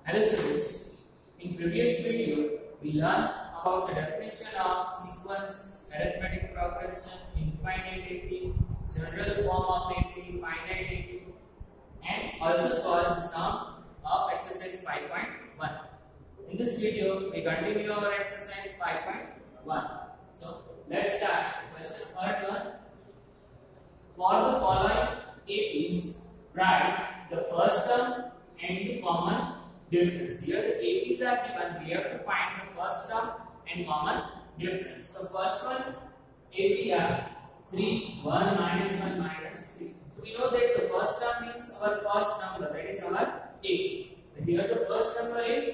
Hello students, in previous video we learned about the definition of sequence, arithmetic progression, infinity, general form of AP, finite AP, and also solved the sum of exercise 5.1. In this video we continue our exercise 5.1. So let's start. Question part 1. For the following APs, write the first term and the common difference. Here the APs are given. We have to find the first term and common difference. So first one AP are 3, 1 minus 1 minus 3. So we know that the first term means our first number, that is our A. So here the first number is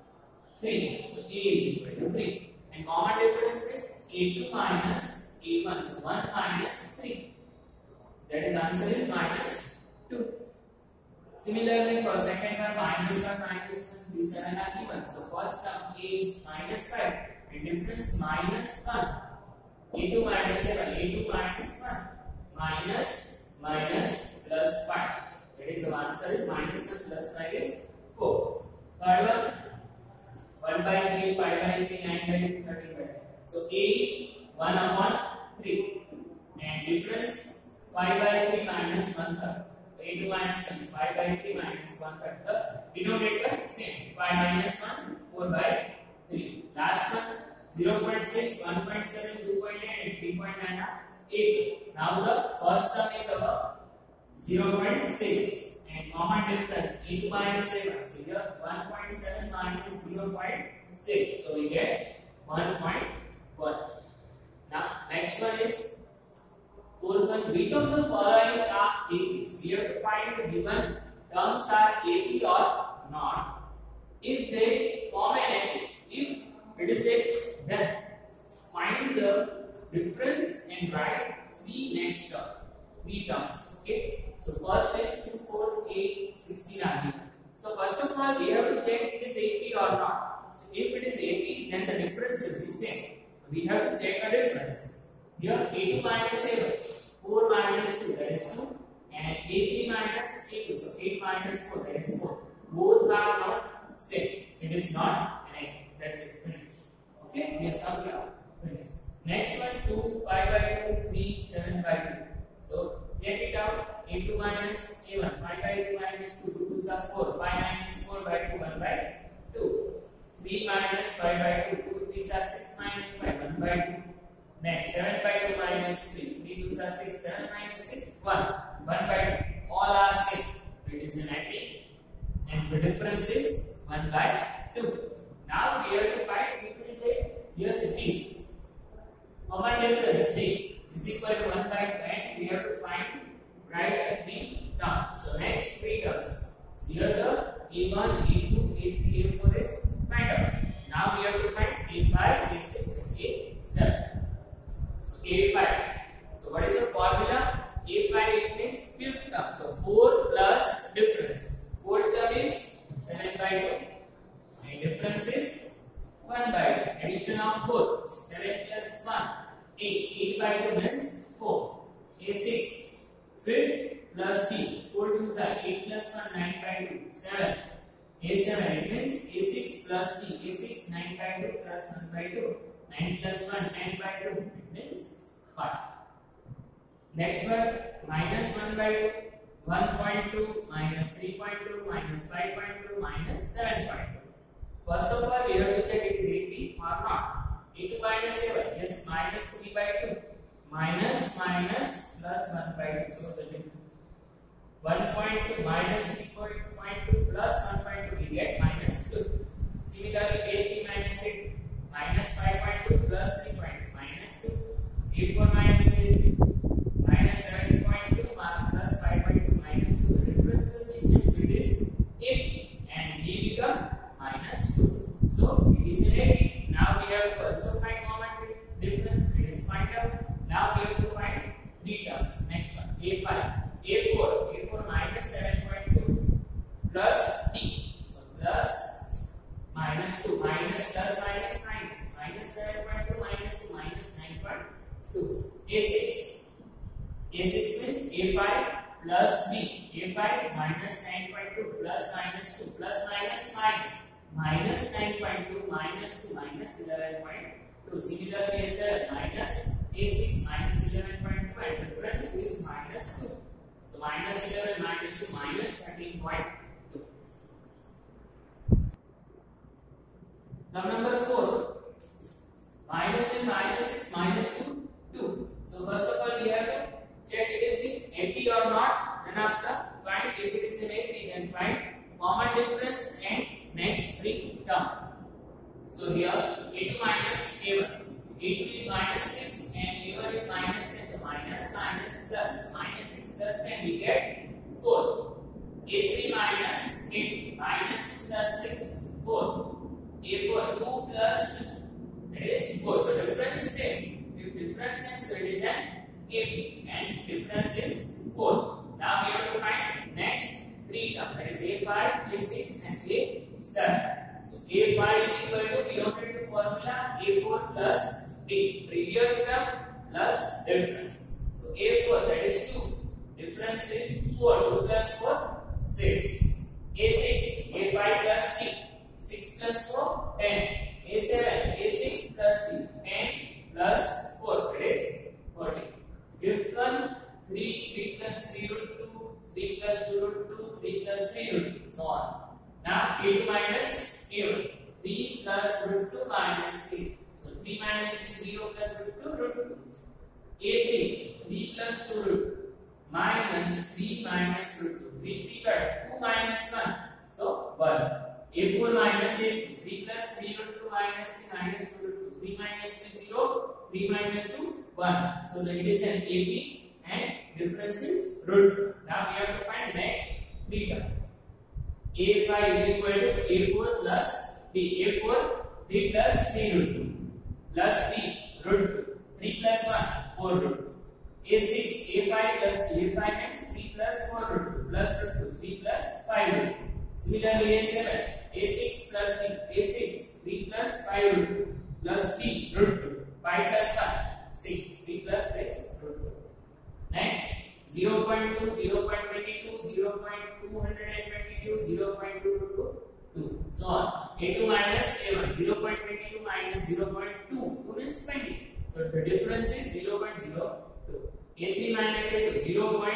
3. So A is equal to 3. And common difference is A2 minus A1. So 1 minus 3. That is answer is minus 2. Similarly, for second term, minus 1, these 7 are given. So first term is minus 5 and difference minus 1. A2 minus 7, A2 minus 1, minus plus 5. That is the answer is minus 1 plus 5 is 4. Third one, 1 by 3, 5 by 3, 9 by 2, 13 by 2. So A is 1 upon 3 and difference 5 by 3 minus 1 third. A2 minus 1, 5 by 3 minus 1 third. The denominator same. 5 minus 1, 4 by 3. Last one, 0.6, 1.7, 2.8 and 3.9 are 8. Now the first term is our 0.6 and common difference A2 minus 7. So here 1.7 minus 0.6. So we get 1.1. Now next one is fourth one, which of the following are APs? We have to find the given terms are AP or not. If they form an AP, if it is a, then find the difference and write 3 terms. Okay. So first is 2, 4, 8, 16 are given. So first of all, we have to check it is AP or not. So if it is AP, then the difference will be same. We have to check the difference. Here A2 minus A1, 4 minus 2, that is 2, and A3 minus A2, so 8 minus 4, that is 4. Both are not same, so it is not an A. That's it, finish. Okay, we have sum here, finish. Next one, 2, 5 by 2, 3, 7 by 2. So check it out, A2 minus A1, 5 by 2 minus 2, 2 2s are 4, 5 minus 4 by 2, 1 by 2. 3 minus 5 by 2, 2 3s are 6 minus 5, 1 by 2. Next, 7 by 2 minus 3, 3 2s are 6, 7 minus 6, 1, 1 by 2. All are same. It is an AP. And the difference is 1 by 2. Now we have to find if it is a, here's it is. Common difference D is equal to 1 by 2 and we have to find right 3 terms. So next 3 terms. Here the A1, A2, A3, A4 is find out. Now we have to find A5, A6, and A7. A5. So what is the formula? A5 it means fifth term. So 4 plus difference. Fourth term is 7 by 2 and difference is 1 by 2. Addition of both. 7 plus 1, 8. 8 by 2 means 4. A6 fifth plus D. 4 2s are 8 plus 1, 9 by 2, 7. A7 it means A6 plus D. A6 9 by 2 plus 1 by 2. 9 plus 1, 10 by 2. It means 5. Next one, minus 1 by 2, 1.2, minus 3.2, minus 5.2, minus 7.2. First of all, we have to check it is AP or not. A2 minus 7, yes, minus 3 by 2, minus plus 1 by 2. So the difference 1.2 minus 3.2 plus 1.2, we get minus 2. Similarly, AP minus 8, minus 5.2 plus 3.2, minus 2. A4 minus A3, minus 7.2 plus 5.2 minus 2. The difference will be since it is AP and D become minus 2. So it is an AP. Now we have to also find common difference. It is find out. Now we have to find 3 terms. Next one A5, A4 minus 7.2, 9.2 minus 2 minus 11.2. Similarly, A7 minus A6 minus 11.2 and difference is minus 2. So minus 11 minus 2 minus 13.2. Sum number 4. Minus 10 minus 6 minus 2 2. So first of all we have to check it is in 80 or not. Then after find if it is in 80 then find common difference and next three term. So here A2 minus A1. A2 is minus 6 and A1 is minus 10. So minus plus minus 6 plus 10 we get 4. A3 minus A2 minus 2 plus 6 4. A4 2 plus 2 that is 4. So difference same. If difference same, so it is an AP and difference is 4. Now we have to find next three terms, that is A5, A6 and A7. So A5 is equal to, we know the formula A4 plus B, previous term plus difference. So A4 that is 2, difference is 4, 2 plus 4, 6. A6, A5 plus B, 6 plus 4, 10. A7, A6 plus B, 10 plus 4, that is 40. Fifth one, 3 plus 3 root 2, 3 plus 2 root 2, 3 plus 3 root 2, so on. Now A2 minus A1, 3 plus root 2 minus 3. So 3 minus 3, 0 plus root 2, root 2. A3, 3 plus 2 root 2 minus 3 minus root 2. 3 cut 2 minus 1, so 1. A4 minus A2, 3 plus 3 root 2 minus 3 minus 2 root 2. 3 minus 3, 0, 3 minus 2, 1. So it is an AP and difference is root 2. Now we have to find next three terms. A5 is equal to A4 plus B. A4 3 plus 3 root 2 plus B root 2. 3 plus 1 4 root 2. A6 A5 plus A5 means 3 plus 4 root 2 plus root 2 3 plus 5 root 2. Similarly A7 A6 plus B. A6 3 plus 5 root 2 plus B root 2. 5 plus 1 6. 3 plus 6 root 2. Next 0.2, 0.22, 0.222, 0.222, so on. A2 minus A1, 0.22 minus 0.2, 2 means 20. So the difference is 0.02. A3 minus A2,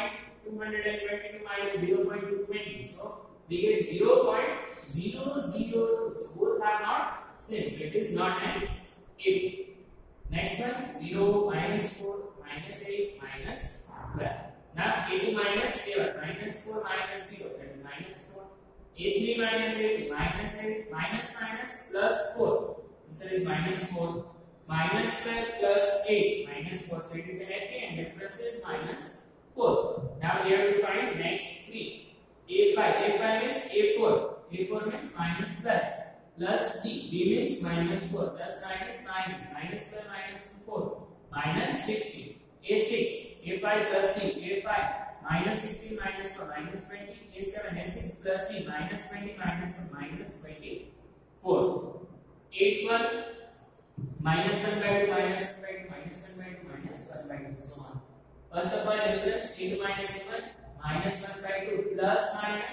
0.222 minus 0.220. So we get 0.002. So both are not same. So it is not an AP. Next one, 0, minus 4, minus 8, minus 12. Now A2 minus A1, minus 4 minus 0, that is minus 4. A3 minus A2, minus 8, minus plus 4. Answer is minus 4. Minus 12 plus 8, minus 4. So it is an AP and difference is minus 4. Now we have to find next three. A5, A5 means A4. A4 means minus 12 plus D. D means minus 4 plus minus 12 minus 4 minus 16. A6, A5 plus D, A5 minus 16 minus 4 minus 20. A7, A6 plus D minus 20 minus 1 minus 24. 8 1 minus 1 by 2 minus 1 by 2 minus 1 by 2 minus 1 by 2, so on. First of all, difference A2 minus A1 minus 1 by 2 plus minus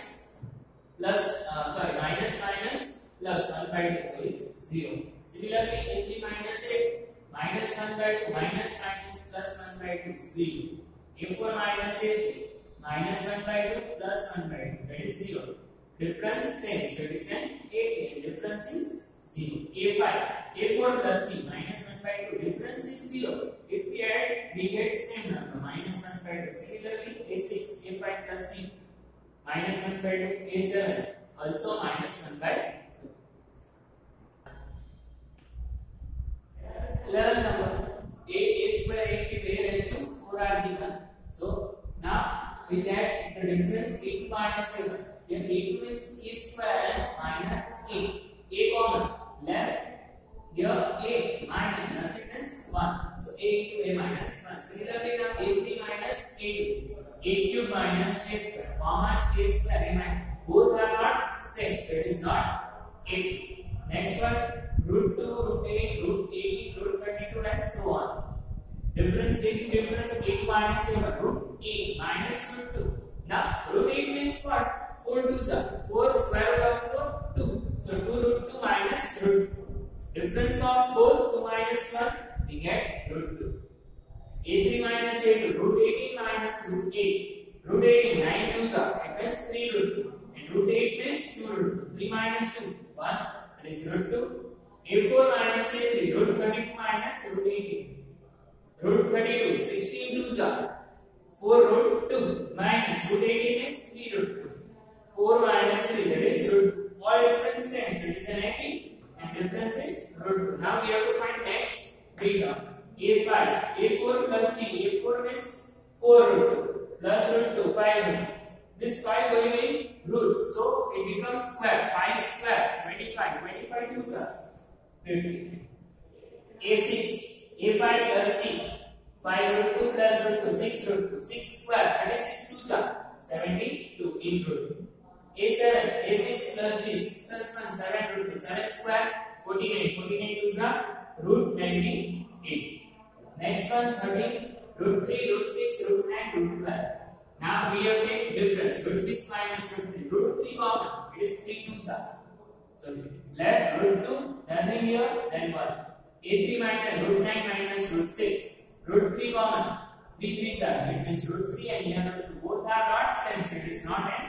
plus 1 by 2, so is 0. Similarly, A3 minus 8 minus 1 by 2 minus plus 1 by 2, 0. A4 minus A3 minus 1 by 2 plus 1 by 2, that is 0. Difference same, so it is an AP and difference is 0. A5, A4 plus D minus 1 by 2, difference is 0. If we add, we get same number, minus 1 by 2. Similarly, A6, A5 plus D minus 1 by 2, A7 also minus 1 by 2. 11 number, A square into A raised to 4 are given. So now we check the difference A2 minus A1. Here A2 means A square minus A. A common left. Here A minus nothing means 1. So A into A minus 1. Similarly now A3 minus A2. A cube minus A square. Common A square remain. Both are not same. So it is not A. Next one, root 2, root 8, root 80, root 32 and so on. Difference taking difference A2 minus A1. Root 8 minus root 2. Now root 8 means what? 4 2s are 4 square root of 4 2. So 2 root 2 minus A3 minus A2, root 18 minus root 8. Root 18, 9 twos are, it means 3 root 2. And root 8 means 2 root 2. 3 minus 2, 1, that is root 2. A4 minus A3, root 32 minus root 18. Root 32, 16 twos are, 4 root 2 minus root 18 is 3 root 2. 4 minus 3, that is root 2. All different sense, it is an 80 and difference is root 2. Now we have to find next bigger. A5, A4 plus D, A4 means 4 root 2 plus root 2, 5 root 2. This 5 going in root, so it becomes square, 5 square, 25, 25 twos are 50. A6, A5 plus D, 5 root 2 plus root 2, 6 root 2, 6 square, that is 6 twos are 72 in root 2. A7, A6 plus D, 6 plus 1, 7 root 2, 7 square, 48, 48 twos are root 98. Next one, 13, root 3, root 6, root 9, root 12. Now we have taken difference, root 6 minus root 3. Root 3 common, it is 3 twos are. So left root 2, turning here, then 1. A3 minus root 9 minus root 6. Root 3 common, 3 threes are. It means root 3 and here root 2. Both are not same, so it is not an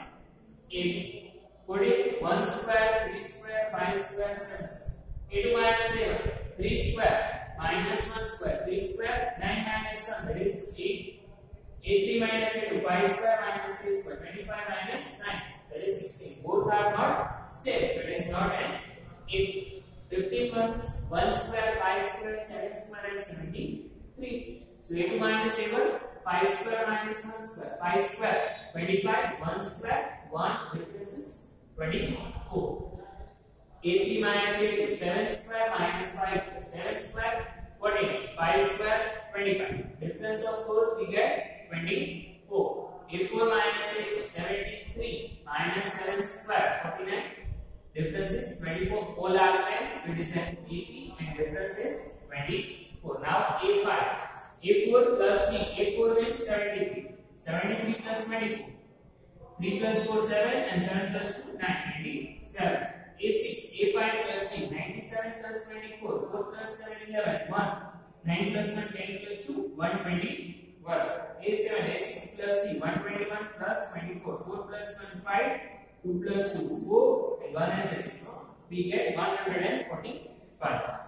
8. Put it 1 square, 3 square, 5 square, 7 square. A2 minus A1, 3 square, minus 1 square, 3 square, 9 minus 1, that is 8. A3 minus A2, 5 square minus 3 square, 25 minus 9, that is 16. Both are not same, so it is not an 8. 15 plus 1 square, 5 square, 7 square, and 73. So A2 minus A1, 5 square minus 1 square, 5 square, 25, 1 square, 1, difference is 24. A3 minus A2, 7 square minus 5 square, 7 square, 48, 5 square, 25. Difference of 4, we get 24. A4 minus A2, 73 minus 7 square, 49. Difference is 24. All are same, so it is an 80 and difference is 24. Now A5, A4 plus D, A4 means 73. 73 plus 24. 3 plus 4, 7 and 7 plus 2, 9, 97. A6, A5 plus D, 97 plus 24, 4 plus 7, 11, 1, 9 plus 1, 10 plus 2, 121. A7, A6 plus D, 121 plus 24, 4 plus 1, 5, 2 plus 2, 4, and 1 is 6. So we get 145.